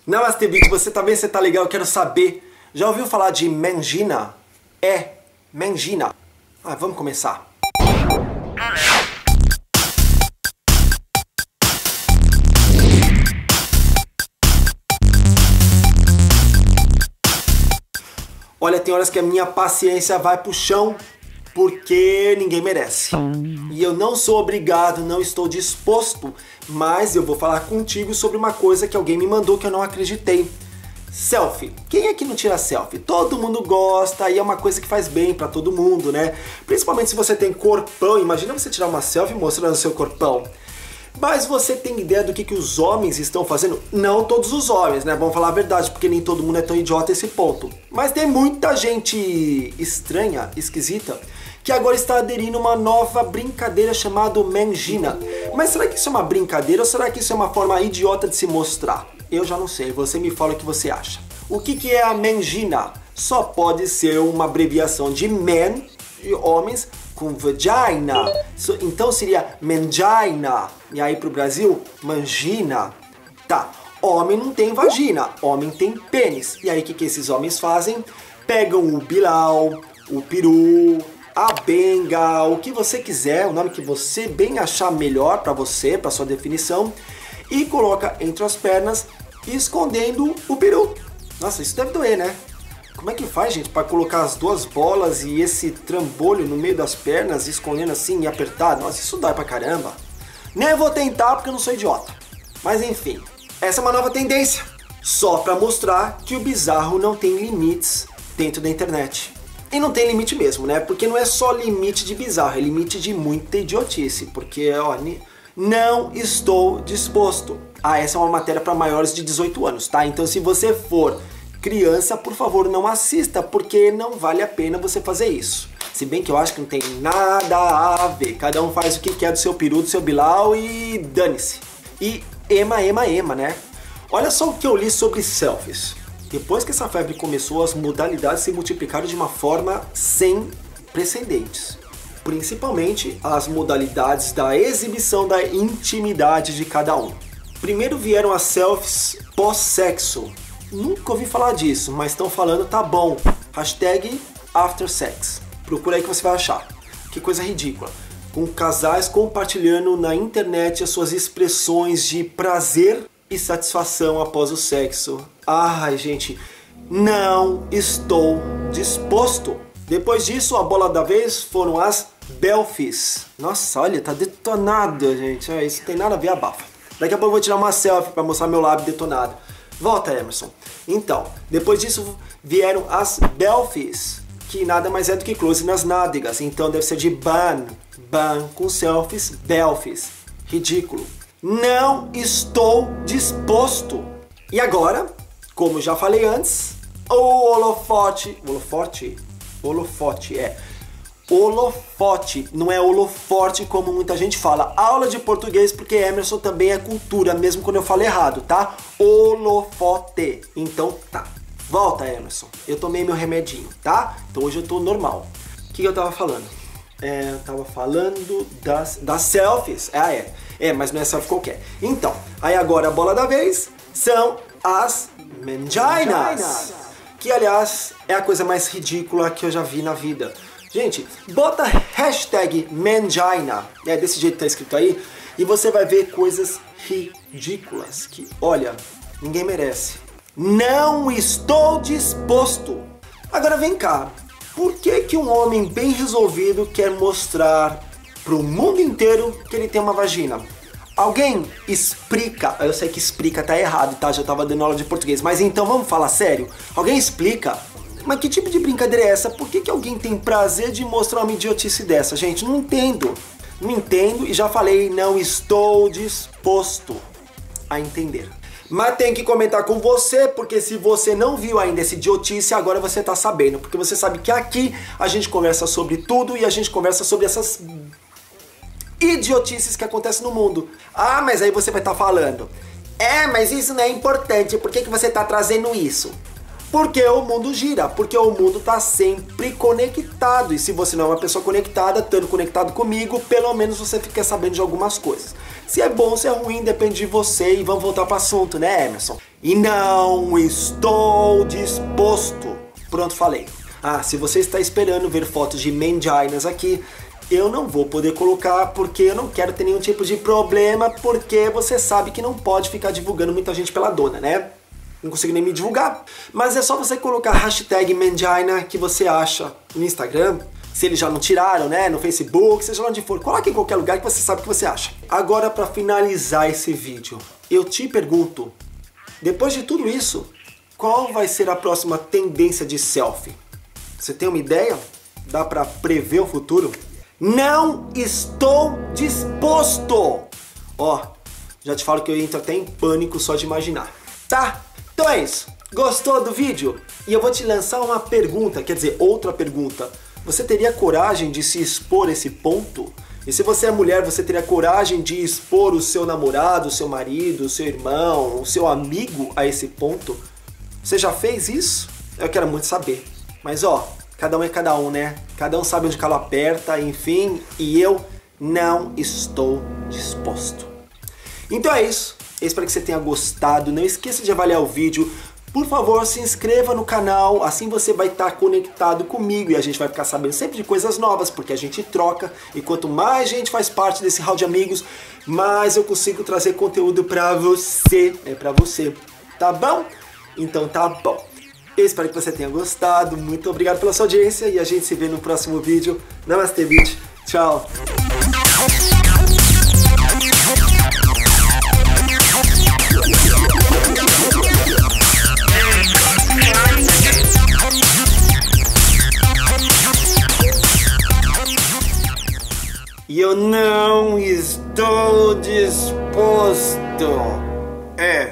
Namastê, Vic, você tá bem? Você tá legal? Eu quero saber. Já ouviu falar de mangina? Mangina. Vamos começar. Olha, tem horas que a minha paciência vai pro chão porque ninguém merece. E eu não sou obrigado, não estou disposto, mas eu vou falar contigo sobre uma coisa que alguém me mandou que eu não acreditei. Selfie. Quem é que não tira selfie? Todo mundo gosta e é uma coisa que faz bem pra todo mundo, né? Principalmente se você tem corpão. Imagina você tirar uma selfie mostrando o seu corpão. Mas você tem ideia do que os homens estão fazendo? Não todos os homens, né? Vamos falar a verdade, porque nem todo mundo é tão idiota a esse ponto. Mas tem muita gente estranha, esquisita, que agora está aderindo a uma nova brincadeira chamada mangina. Mas será que isso é uma brincadeira ou será que isso é uma forma idiota de se mostrar? Eu já não sei, você me fala o que você acha. O que é a mangina? Só pode ser uma abreviação de man, de homens, com vagina. Então seria mangina. E aí pro Brasil, mangina. Tá, homem não tem vagina, homem tem pênis. E aí o que esses homens fazem? Pegam o bilau, o peru, a benga, o que você quiser, o nome que você bem achar melhor pra você, pra sua definição, e coloca entre as pernas, escondendo o peru. Nossa, isso deve doer, né? Como é que faz, gente, para colocar as duas bolas e esse trambolho no meio das pernas, escondendo assim e apertado? Nossa, isso dói pra caramba. Nem vou tentar porque eu não sou idiota. Mas enfim, essa é uma nova tendência. Só pra mostrar que o bizarro não tem limites dentro da internet. E não tem limite mesmo, né? Porque não é só limite de bizarro, é limite de muita idiotice. Porque, ó, não estou disposto. Essa é uma matéria para maiores de 18 anos, tá? Então se você for criança, por favor, não assista, porque não vale a pena você fazer isso. Se bem que eu acho que não tem nada a ver. Cada um faz o que quer do seu peru, do seu bilau e dane-se. E ema, né? Olha só o que eu li sobre selfies. Depois que essa febre começou, as modalidades se multiplicaram de uma forma sem precedentes. Principalmente as modalidades da exibição da intimidade de cada um. Primeiro vieram as selfies pós-sexo. Nunca ouvi falar disso, mas estão falando, tá bom. Hashtag AfterSex. Procura aí que você vai achar. Que coisa ridícula. Com casais compartilhando na internet as suas expressões de prazer e satisfação após o sexo. Ai, gente, não estou disposto. Depois disso, a bola da vez foram as belfies. Nossa, olha, tá detonado, gente. Isso não tem nada a ver, abafa. Daqui a pouco eu vou tirar uma selfie para mostrar meu lábio detonado. Volta, Emerson. Então, depois disso vieram as belfies, que nada mais é do que close nas nádegas. Então deve ser de ban com selfies, belfies. Ridículo. Não estou disposto. E agora, como já falei antes, o holofote, não é holoforte como muita gente fala. Aula de português porque Emerson também é cultura, mesmo quando eu falo errado, tá? Holofote. Então tá. Volta, Emerson. Eu tomei meu remedinho, tá? Então hoje eu tô normal. O que eu tava falando? Eu tava falando das selfies. Mas não é selfie qualquer. Então, aí agora a bola da vez são as manginas. Que, aliás, é a coisa mais ridícula que eu já vi na vida. Gente, bota hashtag mangina, desse jeito que tá escrito aí, e você vai ver coisas ridículas que, olha, ninguém merece. Não estou disposto. Agora vem cá, por que um homem bem resolvido quer mostrar pro mundo inteiro que ele tem uma vagina? Alguém explica, eu sei que explica tá errado, tá? Já tava dando aula de português, mas então vamos falar sério? Alguém explica? Mas que tipo de brincadeira é essa? Por que alguém tem prazer de mostrar uma idiotice dessa, gente? Não entendo. Não entendo e já falei, não estou disposto a entender. Mas tem que comentar com você, porque se você não viu ainda essa idiotice, agora você tá sabendo. Porque você sabe que aqui a gente conversa sobre tudo e a gente conversa sobre essas idiotices que acontecem no mundo. Mas aí você vai estar falando, mas isso não é importante, por que você tá trazendo isso? Porque o mundo gira, porque o mundo tá sempre conectado. E se você não é uma pessoa conectada, estando conectado comigo, pelo menos você fica sabendo de algumas coisas. Se é bom ou se é ruim, depende de você. E vamos voltar para o assunto, né, Emerson? E não estou disposto. Pronto, falei. Ah, se você está esperando ver fotos de manginas aqui, eu não vou poder colocar porque eu não quero ter nenhum tipo de problema, porque você sabe que não pode ficar divulgando muita gente pela dona, né? Não consigo nem me divulgar. Mas é só você colocar hashtag mangina que você acha no Instagram. Se eles já não tiraram, né? No Facebook, seja lá onde for. Coloque em qualquer lugar que você sabe o que você acha. Agora, para finalizar esse vídeo, eu te pergunto, depois de tudo isso, qual vai ser a próxima tendência de selfie? Você tem uma ideia? Dá para prever o futuro? Não estou disposto! Ó, já te falo que eu entro até em pânico só de imaginar. Tá? Então é isso. Gostou do vídeo? E eu vou te lançar uma pergunta, quer dizer, outra pergunta. Você teria coragem de se expor a esse ponto? E se você é mulher, você teria coragem de expor o seu namorado, o seu marido, o seu irmão, o seu amigo a esse ponto? Você já fez isso? Eu quero muito saber. Mas ó, cada um é cada um, né? Cada um sabe onde o calo aperta, enfim, e eu não estou disposto. Então é isso. Eu espero que você tenha gostado. Não esqueça de avaliar o vídeo. Por favor, se inscreva no canal, assim você vai estar conectado comigo e a gente vai ficar sabendo sempre de coisas novas, porque a gente troca e quanto mais gente faz parte desse hall de amigos, mais eu consigo trazer conteúdo pra você, tá bom? Então tá bom. Eu espero que você tenha gostado, muito obrigado pela sua audiência e a gente se vê no próximo vídeo. Namastê, bitch. Tchau. E eu não estou disposto.